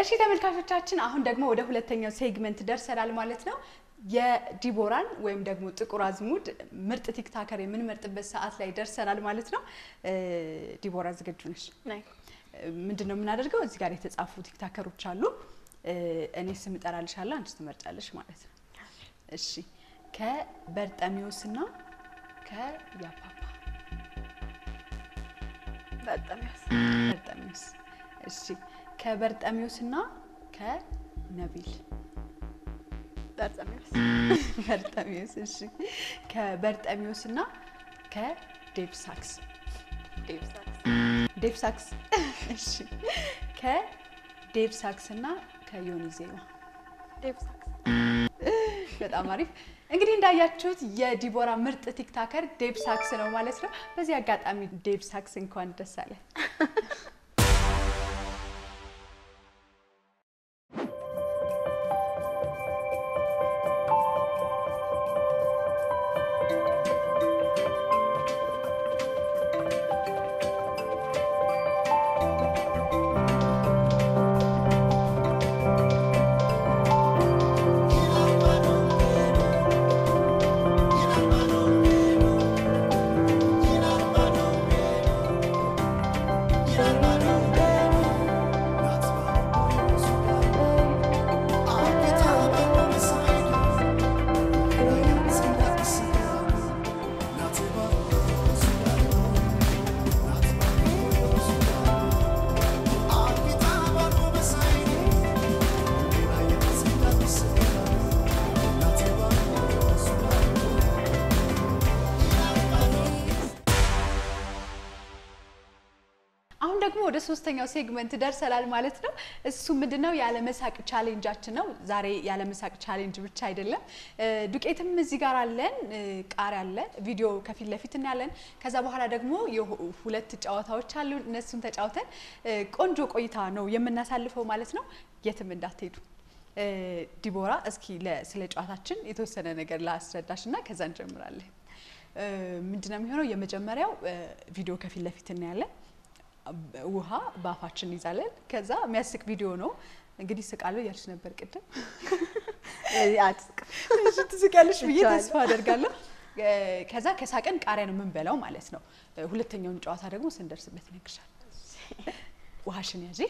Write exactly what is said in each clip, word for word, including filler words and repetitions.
እሺ ተመልካቾቻችን አሁን ደግሞ ወደ ሁለተኛው ሴግመንት ደርሰናል ማለት ነው የዲቦራን ወይም ደግሞ ጥቁር አዝሙድ ምርጥ ቲክታከር የምንመርጥበት ሰዓት ላይ ደርሰናል ማለት ነው ዲቦራ ዝግጁ ነሽ ናይ ምንድነው የምናደርገው እዚህ ጋር የተጻፉ ቲክታከሮች አሉ እኔ ስም እጠራልሻለሁ አንቺ ትመርጫለሽ ማለት ነው እሺ ከበርጠሚዮስና ከያፓፓ በርጠሚዮስ በርጠሚዮስ እሺ ከበርጠሚዮስና ከነቢል በርጠሚዮስ በርጠሚዮስ እሺ ከበርጠሚዮስና ከዴቭ ሳክስ ዴቭ ሳክስ ዴቭ ሳክስ እሺ ከዴቭ ሳክስና ከዮኒ ዜማ ዴቭ ሳክስ በጣም አሪፍ እንግዲህ እንዳያችሁት የዲቦራ ምርጥ ቲክታከር ዴቭ ሳክስ ነው ማለት ነው በዚህ አጋጣሚ ዴቭ ሳክስ እንኳን ደስ አለ ወደ ሶስተኛው ሴግመንት ደርሰናል ማለት ነው እሱ ምንድነው ያለ መሳቅ ቻሌንጃችን ነው ዛሬ ያለ መሳቅ ቻሌንጅ ብቻ አይደለም ዱቄትም እዚህ ጋር አለን ቃሪ አለ ቪዲዮ ከፊት ለፊት እናያለን ከዛ በኋላ ደግሞ ሁለት ጨዋታዎች አሉ እነሱን ተጫውተን ቆንጆ ቆይታ ነው የምናሳልፈው ማለት ነው የትም እንዳትሄዱ ዲቦራ እስኪ ስለ ጨዋታችን የተወሰነ ነገር ላስረዳሽና ከዛ እንጀምራለን ምንድነው የሚሆነው የመጀመሪያው ቪዲዮ ከፊት ለፊት እናያለን ውሃ ባፋችን ይዛለን ከዛ የሚያስቅ ቪዲዮ ነው እንግዲህ ስቃለው ያልሽ ነበር ቅድም አትስቅ እሺ ትስቃለሽ ብዬ ተስፋ አደርጋለሁ ከዛ ከሳቀን ቃሪያ ነው የምንበላው ማለት ነው ሁለተኛውን ጨዋታ ደግሞ ስንደርስበት ነግርሻል ውሃሽን ያዢ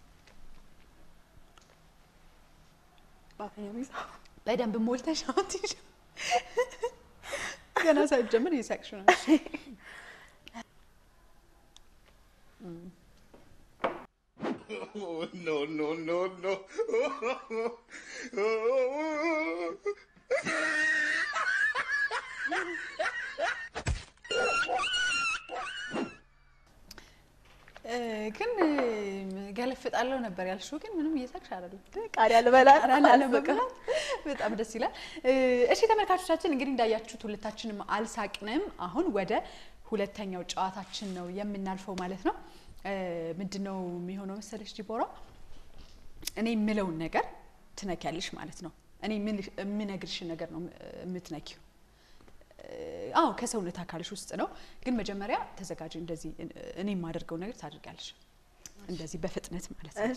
ባፈኛ ቢዛ በደንብ ሞልተሽ አትይሽ ገና ሳይጀምር ይሳቅሽ ነው Oh, no, no, no, no. ግን ገለፍጣለው ነበር ያልሽው ግን ምንም እየሳቅሽ አይደለም ቃሪያ ልበላ አላለ በቃ በጣም ደስ ይላል እሺ ተመልካቾቻችን እንግዲህ እንዳያችሁት ሁለታችንም አልሳቅንም አሁን ወደ ሁለተኛው ጨዋታችን ነው የምናልፈው ማለት ነው ምንድነው የሚሆነው መሰለሽ ዲቦራ እኔ የምለው ነገር ትነኪያለሽ ማለት ነው እኔ ምን ምነግርሽ ነገር ነው የምትነኪው አው ከሰውነት አካልሽ ውስጥ ነው ግን መጀመሪያ ተዘጋጂ እንደዚህ እኔ የማደርገው ነገር ታደርጋለሽ እንደዚህ በፍጥነት ማለት ነው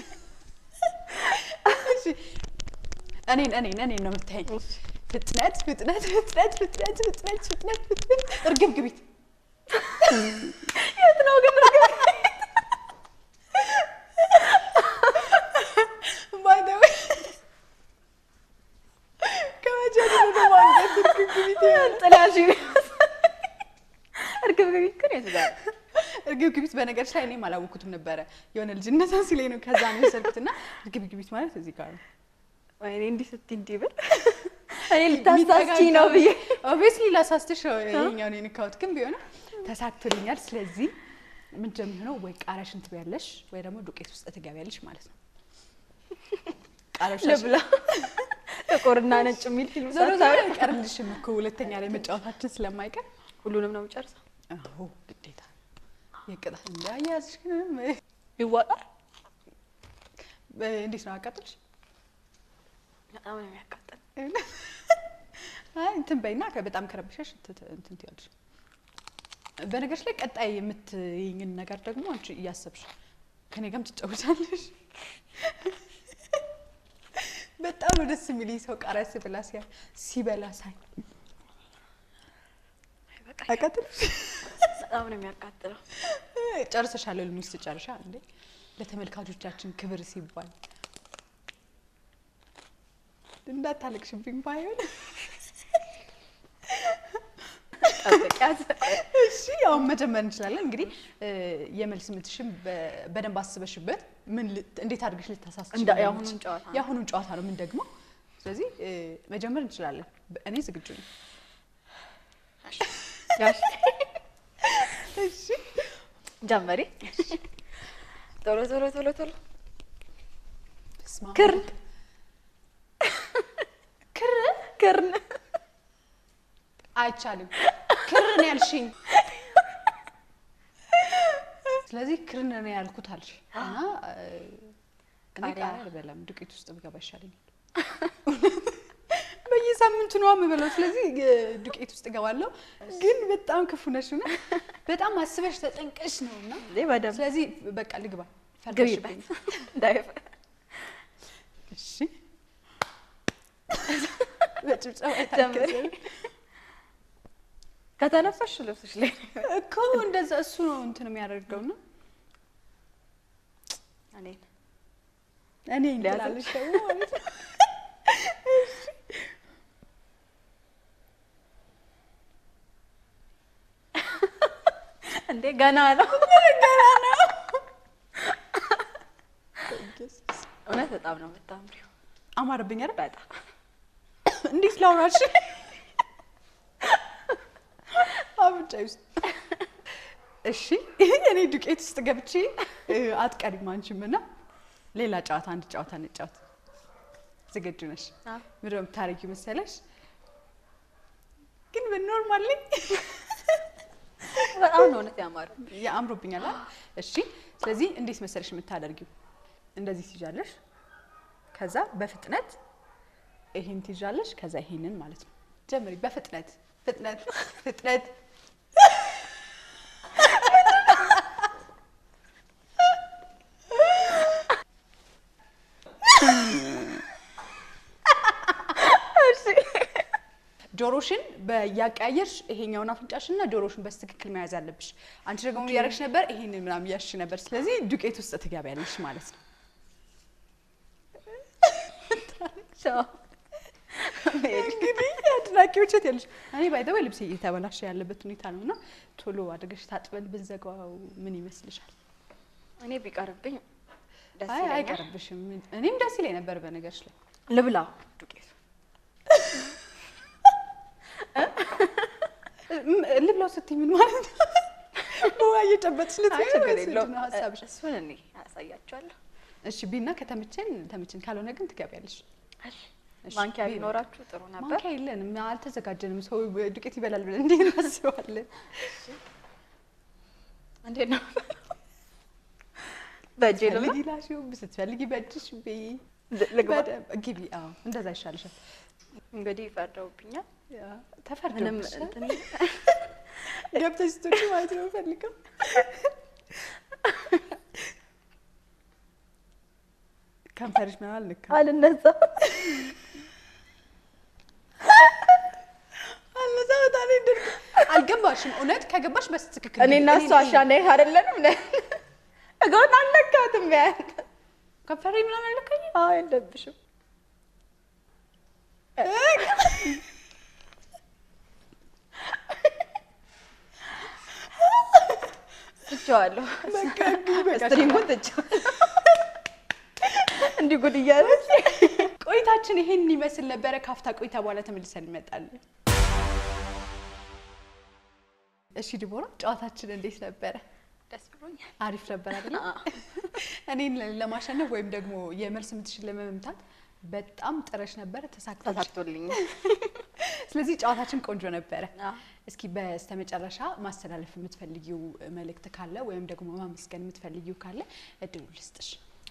እሺ እኔ እኔ እኔ ነው የምትይኝ ፍጥነት ፍጥነት ፍጥነት ፍጥነት ፍጥነት ፍጥነት እርግብግቢት የት ነው ግን by the way ከመጀመሪያው ነው ማለት እርግብግቢት ጥላሽ እርግብግቢት ግን የትዳር እርግብግቢት በነገርሽ ላይ እኔም አላወኩትም ነበር የሆነ ልጅነታን ሲለኝ ነው ከዛ ነው የሰርኩትና እርግብግቢት ማለት እዚህ ጋር ነው ወይኔ እንዲህ ስትይ እንዲህ ብል እኔ ልታሳስቺ ነው ብዬ obviously ላሳስተሽ የኛው ነው ንካውት ግን ቢሆን ተሳክቶልኛል ስለዚህ ምን እንደሚሆነው ወይ ቃሪያሽን ትበያለሽ ወይ ደግሞ ዱቄት ውስጥ ትገቢያለሽ ማለት ነው ቃሪያሽ ለብላ ጥቁርና ነጭ የሚል ፊልም ዞሮ ዞሮ ቀርልሽም እኮ ሁለተኛ ላይ መጫወታችን ስለማይቀር ሁሉንም ነው የምጨርሰው አዎ ግዴታ የቅጣት እንዳያዝሽ ግን ይዋጣል እንዴት ነው አቃጥልሽ በጣም ነው የሚያቃጥል አይ እንትን በይና በጣም ከረብሽሽ እንትን ትያለሽ በነገርሽ ላይ ቀጣይ የምትይኝን ነገር ደግሞ አንቺ ያሰብሽ ከኔ ጋርም ትጫወቻለሽ በጣም ደስ የሚል ሰው ቃሪያ ሲበላ ሲያ ሲበላ ሳይ አቃጥልሽ በጣም ነው የሚያቃጥለው ጨርሰሻል ልሙስ ጨርሻ እንዴ ለተመልካቾቻችን ክብር ሲባል እንዳታለቅሽብኝ ባይሆን አጥቂያት እሺ ያው መጀመር እንችላለን እንግዲህ የመልስ ምትሽም በደንብ አስበሽበት ምን እንዴት አድርገሽ ልታሳስችሽ እንደ ያሁኑን ጨዋታ ያሁኑን ጨዋታ ነው ምን ደግሞ ስለዚህ መጀመር እንችላለን እኔ ዝግጁ ነኝ ያሽ እሺ ጀመሪ ቶሎ ቶሎ ቶሎ ቶሎ ስማ ክር ክር ክር አይቻልም ክር ነው ያልሽኝ ስለዚህ ክር ነው ያልኩት አልሽ እና ቃሪያ አይበላም ዱቄት ውስጥ ብገባ ይሻለኛል በየሳምንቱ ነው የምበላው ስለዚህ ዱቄት ውስጥ ገባለሁ ግን በጣም ክፉ ነሽ እና በጣም አስበሽ ተጠንቀሽ ነውና ስለዚህ በቃ ልግባ ፈርግሽብኝ ዳይፍ እሺ በጭብጨባ ታከዘ ከተነፈሽ ልብስሽ ላይ እኮ እንደዛ እሱ ነው እንትን የሚያደርገውና እኔ እኔ እንላልሽ ነው ማለት እንዴ ገና ነው ገና ነው እውነት በጣም ነው የምታምሪው አማርብኝ አይደል በጣም እንዴት ላውራሽ አብጫይ ውስጥ እሺ እኔ ዱቄት ውስጥ ገብቼ አትቀሪም አንቺምና ሌላ ጨዋታ አንድ ጨዋታ እንጫወት ዝግጁ ነሽ ምንም ታሪክ መሰለሽ ግን በኖርማል ላይ በጣም ነው ነው ያማረ ያምሩብኛል እሺ ስለዚህ እንዴት መሰለሽ የምታደርጊው እንደዚህ ትይዣለሽ ከዛ በፍጥነት ይሄን ትይዣለሽ ከዛ ይሄንን ማለት ነው ጀምሪ በፍጥነት ፍጥነት ፍጥነት ጆሮሽን በያቀያየርሽ ይሄኛውን አፍንጫሽና ጆሮሽን በትክክል መያዝ አለብሽ አንቺ ደግሞ ያረክሽ ነበር ይሄንን ምናምን ያሽ ነበር ስለዚህ ዱቄት ውስጥ ትገቢያለሽ ማለት ነው ቻው እንግዲህ አድናቂዎች ያለሽ እኔ ባይተው ልብስ እየተበላሸ ያለበት ሁኔታ ነውና ቶሎ አድርገሽ ታጥበን ብንዘጋው ምን ይመስልሻል እኔ ቢቀርብኝ ደስ አይ ይለኛል አይቀርብሽም እኔም ደስ ይለኝ ነበር በነገርሽ ላይ ልብላ ዱቄት ልብላው ስትይ ምን ማለት ነው በዋየ ጨበጥሽ ልትይ ችግር የለውም ሐሳብሽ እሱን እኔ አሳያችኋለሁ እሺ ቢና ከተመቸን ተመቸን ካልሆነ ግን ትገቢያለሽ እሺ ማንኪያ ቢኖራችሁ ጥሩ ነበር ማንኪያ የለንም አልተዘጋጀንም ሰው ዱቄት ይበላል ብለን እንዴ እናስባለን እንዴ ነው በእጄ ልብላ ሊላሽው ብትፈልጊ በእጅሽ በይ ልግባ ግቢ አዎ እንደዛ ይሻልሻል እንግዲህ ፈርደውብኛል ያ ተፈርደንም እንትን ገብተሽ ስትወጪ ማለት ነው ፈልገው ከንፈርሽ ምን አልነካ አልነዛ አልነዛ ታኔ ድርግ አልገባሽም እውነት ከገባሽ በስትክክል እኔና እሷ አሻናይ አይደለንም ነ እጎን አልነካትም ያን ከንፈሬ ምን አልነካኝ አዎ እንደብሽም ትቻለሁ በቃ በቃ ስትሪንጉን ትቻለሁ እንዲህ ጉድ እያለች ቆይታችን ይሄን ይመስል ነበር ካፍታ ቆይታ በኋላ ተመልሰን እንመጣለን እሺ ዲቦራ ጨዋታችን እንዴት ነበር ደስ ብሎኛል አሪፍ ነበር አይደል እኔን ለማሸነፍ ወይም ደግሞ የመልስ ምትሽል ለመምታት በጣም ጥረሽ ነበር ተሳክቶልኛል ስለዚህ ጨዋታችን ቆንጆ ነበር እስኪ በስተመጨረሻ ማስተላለፍ የምትፈልጊው መልእክት ካለ ወይም ደግሞ ማመስገን የምትፈልጊው ካለ እድሉ ልስጥሽ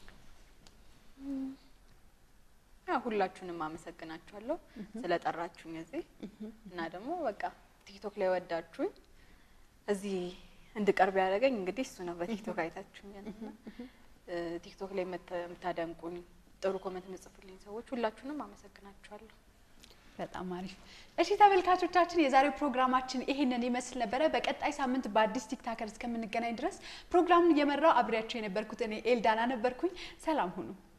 ያ ሁላችሁንም አመሰግናችኋለሁ ስለጠራችሁኝ እዚህ እና ደግሞ በቃ ቲክቶክ ላይ ወዳችሁኝ እዚህ እንድቀርብ ያደረገኝ እንግዲህ እሱ ነው በቲክቶክ አይታችሁኝ ቲክቶክ ላይ መታደንቁኝ ጥሩ ኮሜንት መጽፉልኝ ሰዎች ሁላችሁንም አመሰግናችኋለሁ በጣም አሪፍ እሺ ተመልካቾቻችን የዛሬው ፕሮግራማችን ይሄንን ይመስል ነበር በቀጣይ ሳምንት በአዲስ ቲክታከር እስከምንገናኝ ድረስ ፕሮግራሙን እየመራው አብሬያችሁ የነበርኩት እኔ ኤልዳና ነበርኩኝ ሰላም ሁኑ